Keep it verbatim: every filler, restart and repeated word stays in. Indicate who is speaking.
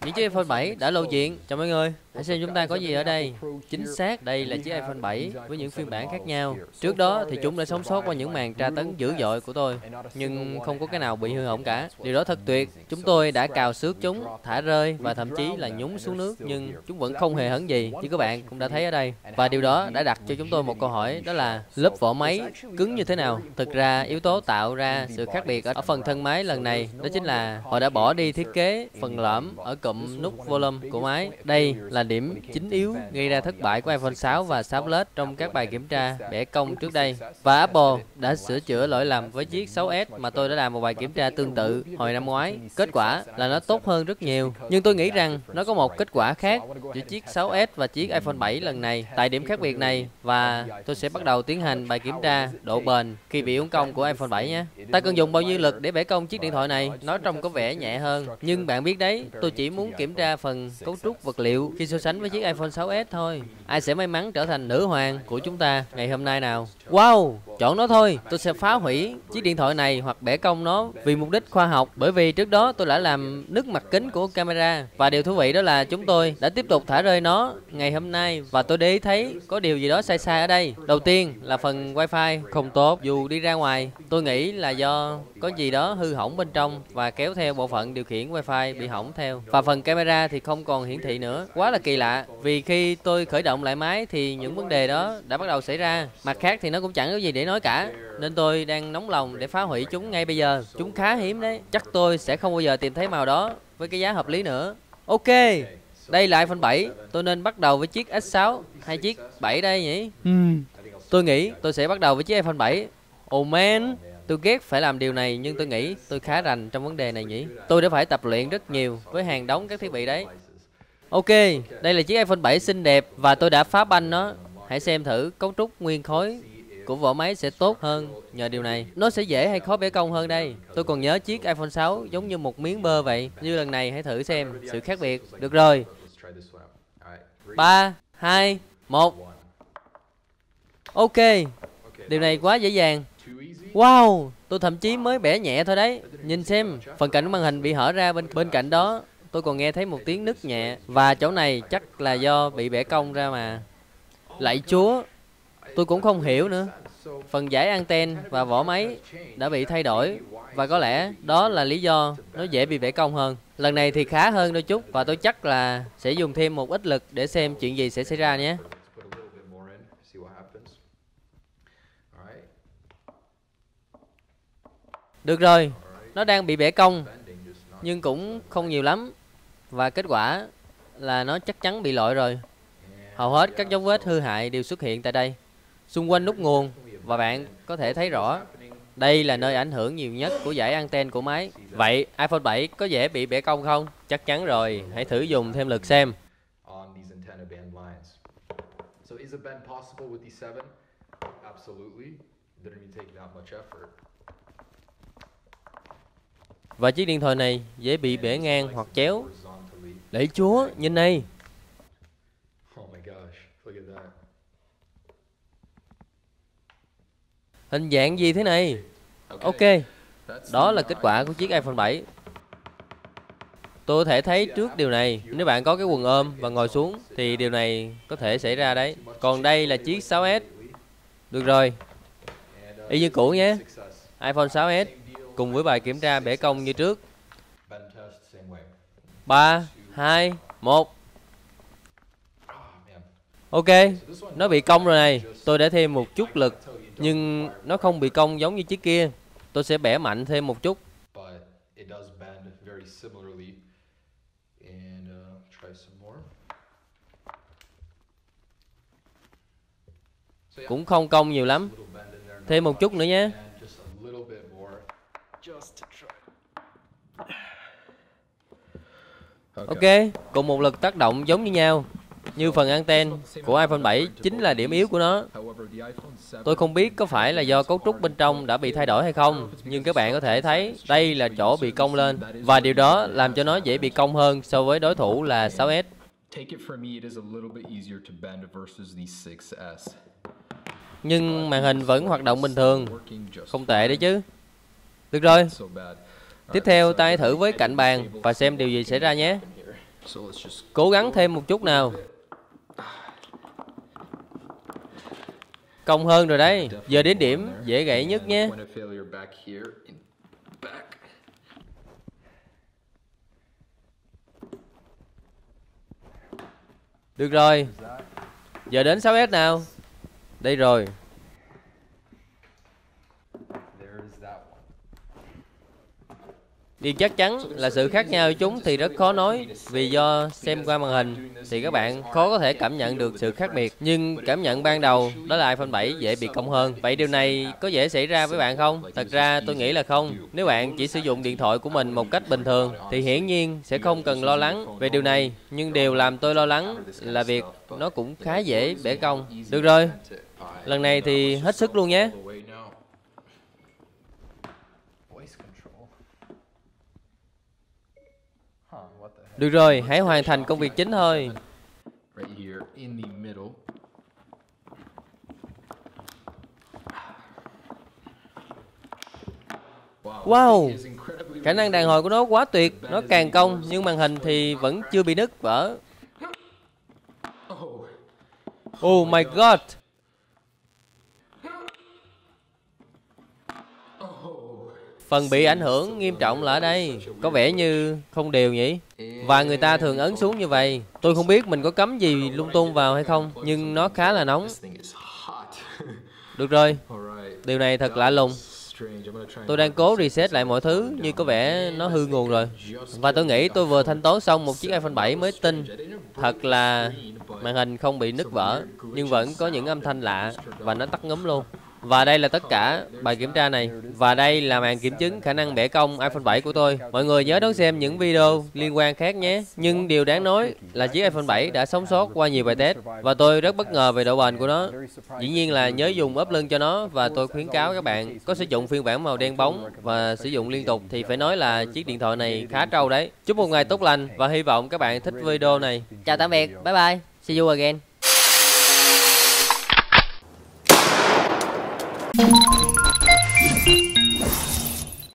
Speaker 1: Những chiếc iPhone bảy đã lộ diện. Chào mọi người, hãy xem chúng ta có gì ở đây. Chính xác, đây là chiếc iPhone bảy với những phiên bản khác nhau. Trước đó thì chúng đã sống sót qua những màn tra tấn dữ dội của tôi, nhưng không có cái nào bị hư hỏng cả. Điều đó thật tuyệt. Chúng tôi đã cào xước chúng, thả rơi và thậm chí là nhúng xuống nước, nhưng chúng vẫn không hề hấn gì, như các bạn cũng đã thấy ở đây. Và điều đó đã đặt cho chúng tôi một câu hỏi, đó là lớp vỏ máy cứng như thế nào. Thực ra yếu tố tạo ra sự khác biệt ở phần thân máy lần này đó chính là họ đã bỏ đi thiết kế phần lõm ở cụm nút volume của máy. Đây là điểm chính yếu gây ra thất bại của iPhone sáu và sáu Plus trong các bài kiểm tra bẻ cong trước đây. Và Apple đã sửa chữa lỗi lầm với chiếc sáu S mà tôi đã làm một bài kiểm tra tương tự hồi năm ngoái. Kết quả là nó tốt hơn rất nhiều. Nhưng tôi nghĩ rằng nó có một kết quả khác giữa chiếc sáu S và chiếc iPhone bảy lần này. Tại điểm khác biệt này, và tôi sẽ bắt đầu tiến hành bài kiểm tra độ bền khi bị uốn cong của iPhone bảy nhé. Ta cần dùng bao nhiêu lực để bẻ cong chiếc điện thoại này? Nó trông có vẻ nhẹ hơn, nhưng bạn biết đấy, tôi chỉ muốn kiểm tra phần cấu trúc vật liệu khi so sánh với chiếc iPhone sáu S thôi. Ai sẽ may mắn trở thành nữ hoàng của chúng ta ngày hôm nay nào? Wow, chọn nó thôi. Tôi sẽ phá hủy chiếc điện thoại này hoặc bẻ cong nó vì mục đích khoa học, bởi vì trước đó tôi đã làm nứt mặt kính của camera. Và điều thú vị đó là chúng tôi đã tiếp tục thả rơi nó ngày hôm nay, và tôi để ý thấy có điều gì đó sai sai ở đây. Đầu tiên là phần wifi không tốt. Dù đi ra ngoài, tôi nghĩ là do có gì đó hư hỏng bên trong và kéo theo bộ phận điều khiển wifi bị hỏng theo. Và phần camera thì không còn hiển thị nữa. Quá là kỳ lạ, vì khi tôi khởi động lại máy thì những vấn đề đó đã bắt đầu xảy ra. Mặt khác thì nó cũng chẳng có gì để nói cả, nên tôi đang nóng lòng để phá hủy chúng ngay bây giờ. Chúng khá hiếm đấy. Chắc tôi sẽ không bao giờ tìm thấy màu đó với cái giá hợp lý nữa. Ok, đây là iPhone bảy. Tôi nên bắt đầu với chiếc S sáu hay chiếc bảy đây nhỉ? Hmm. Tôi nghĩ tôi sẽ bắt đầu với chiếc iPhone bảy. Oh man, tôi ghét phải làm điều này, nhưng tôi nghĩ tôi khá rành trong vấn đề này nhỉ. Tôi đã phải tập luyện rất nhiều với hàng đống các thiết bị đấy. Ok, đây là chiếc iPhone bảy xinh đẹp và tôi đã phá banh nó. Hãy xem thử cấu trúc nguyên khối của vỏ máy sẽ tốt hơn nhờ điều này. Nó sẽ dễ hay khó bẻ cong hơn đây? Tôi còn nhớ chiếc iPhone sáu giống như một miếng bơ vậy. Như lần này hãy thử xem sự khác biệt. Được rồi. ba, hai, một. Ok, điều này quá dễ dàng. Wow, tôi thậm chí mới bẻ nhẹ thôi đấy. Nhìn xem, phần cạnh màn hình bị hở ra bên bên cạnh đó. Tôi còn nghe thấy một tiếng nứt nhẹ. Và chỗ này chắc là do bị bẻ cong ra mà. Lạy Chúa, tôi cũng không hiểu nữa. Phần dải anten và vỏ máy đã bị thay đổi, và có lẽ đó là lý do nó dễ bị bẻ cong hơn. Lần này thì khá hơn đôi chút, và tôi chắc là sẽ dùng thêm một ít lực để xem chuyện gì sẽ xảy ra nhé. Được rồi, nó đang bị bẻ cong, nhưng cũng không nhiều lắm. Và kết quả là nó chắc chắn bị lỗi rồi. Hầu hết các dấu vết hư hại đều xuất hiện tại đây, xung quanh nút nguồn, và bạn có thể thấy rõ đây là nơi ảnh hưởng nhiều nhất của dải anten của máy. Vậy iPhone bảy có dễ bị bẻ cong không? Chắc chắn rồi, hãy thử dùng thêm lực xem. Và chiếc điện thoại này dễ bị bẻ ngang hoặc chéo. Lạy Chúa, nhìn này. Hình dạng gì thế này? Ok, đó là kết quả của chiếc iPhone bảy. Tôi có thể thấy trước điều này. Nếu bạn có cái quần ôm và ngồi xuống thì điều này có thể xảy ra đấy. Còn đây là chiếc sáu S. Được rồi, y như cũ nhé. iPhone sáu S cùng với bài kiểm tra bẻ cong như trước. ba, hai, một. Ok, nó bị cong rồi này. Tôi đã thêm một chút lực, nhưng nó không bị cong giống như chiếc kia. Tôi sẽ bẻ mạnh thêm một chút. Cũng không cong nhiều lắm. Thêm một chút nữa nhé. Ok, cùng một lực tác động giống như nhau. Như phần anten của iPhone bảy chính là điểm yếu của nó. Tôi không biết có phải là do cấu trúc bên trong đã bị thay đổi hay không, nhưng các bạn có thể thấy đây là chỗ bị cong lên, và điều đó làm cho nó dễ bị cong hơn so với đối thủ là sáu S. Nhưng màn hình vẫn hoạt động bình thường. Không tệ đấy chứ. Được rồi. Tiếp theo ta hãy thử với cạnh bàn và xem điều gì xảy ra nhé. Cố gắng thêm một chút nào. Cong hơn rồi đấy. Giờ đến điểm dễ gãy nhất nhé. Được rồi. Giờ đến sáu S nào. Đây rồi. Điều chắc chắn là sự khác nhau của chúng thì rất khó nói, vì do xem qua màn hình thì các bạn khó có thể cảm nhận được sự khác biệt. Nhưng cảm nhận ban đầu đó là iPhone bảy dễ bị cong hơn. Vậy điều này có dễ xảy ra với bạn không? Thật ra tôi nghĩ là không. Nếu bạn chỉ sử dụng điện thoại của mình một cách bình thường thì hiển nhiên sẽ không cần lo lắng về điều này. Nhưng điều làm tôi lo lắng là việc nó cũng khá dễ bẻ cong. Được rồi, lần này thì hết sức luôn nhé. Được rồi, hãy hoàn thành công việc chính thôi. Wow, khả năng đàn hồi của nó quá tuyệt. Nó càng cong nhưng màn hình thì vẫn chưa bị nứt vỡ. Oh my god. Phần bị ảnh hưởng nghiêm trọng là ở đây. Có vẻ như không đều nhỉ? Và người ta thường ấn xuống như vậy. Tôi không biết mình có cắm gì lung tung vào hay không, nhưng nó khá là nóng. Được rồi, điều này thật lạ lùng. Tôi đang cố reset lại mọi thứ, nhưng có vẻ nó hư nguồn rồi. Và tôi nghĩ tôi vừa thanh toán xong một chiếc iPhone bảy mới tin. Thật là màn hình không bị nứt vỡ, nhưng vẫn có những âm thanh lạ và nó tắt ngúm luôn. Và đây là tất cả bài kiểm tra này. Và đây là màn kiểm chứng khả năng bẻ cong iPhone bảy của tôi. Mọi người nhớ đón xem những video liên quan khác nhé. Nhưng điều đáng nói là chiếc iPhone bảy đã sống sót qua nhiều bài test. Và tôi rất bất ngờ về độ bền của nó. Dĩ nhiên là nhớ dùng ốp lưng cho nó. Và tôi khuyến cáo các bạn có sử dụng phiên bản màu đen bóng và sử dụng liên tục thì phải nói là chiếc điện thoại này khá trâu đấy. Chúc một ngày tốt lành và hy vọng các bạn thích video này. Chào tạm biệt, bye bye, see you again.